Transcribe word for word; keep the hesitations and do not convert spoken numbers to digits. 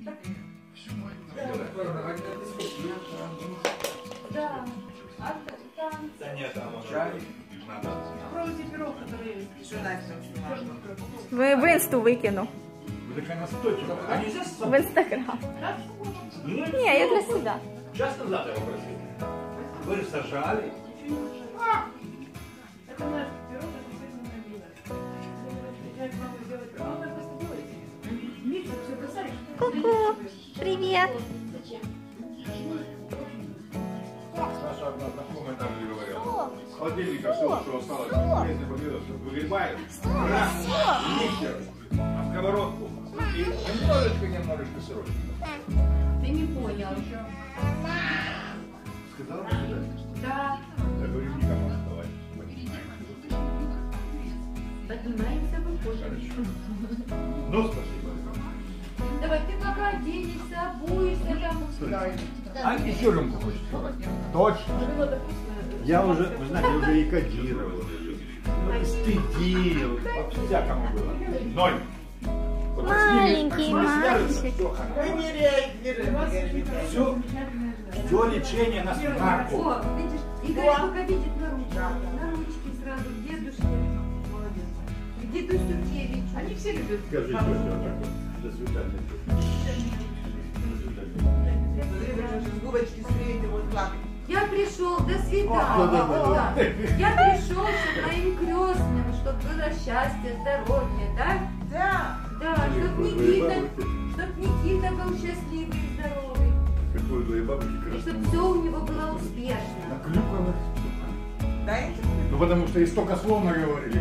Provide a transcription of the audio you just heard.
Да. А там... Да нет, там чай. Надо. Попробуйте пирог, который... В, в инсту викину. Так она стойчивая. А нельзя с В инстаграм. Ну, Не, я для себя. час назад я его просил. Вы же сажали. Это наш пирог, это вызванная вина. Я могу сделать пирог, вы просто делаете. Миксер, все бросаешь. Ку-ку. Привет. Наша одна знакомая там же говорила. С холодильника все, что осталось, если победос, выгребает. Раз, миксер, на сковородку. И немножечко, немножечко сырочка. Ты не понял. Сказала бы, да? Да. Я говорю, никому не давай. Поднимаемся, выходим. Ну, спасибо. Давай, ты пока оденешься, обуешься там. А еще рюмку хочешь сказать? Точно. Я уже, вы знаете, я уже и кодировал, стыдил, по-всякому было. Ноль. Вот Маленький с ними, как мальчик. Все, все лечение на смарку. О, видишь, Игорь пока видит на ручке. На ручке сразу, к дедушке. Молодец. К деду Сергеевичу. Они все любят. Скажи, что все так вот. До свидания. Губочки склеите, вот так. Я пришел, до свидания. О, да, да, да. Да. Я пришел с моим крестным, чтобы было счастье, здоровье, да? Да. Да, чтоб Никита, чтоб Никита был счастливый и здоровый. Какой твоей бабушки И красный. чтоб все у него было успешно. На клюквах. Дайте. Ну потому что и столько слов наговорили.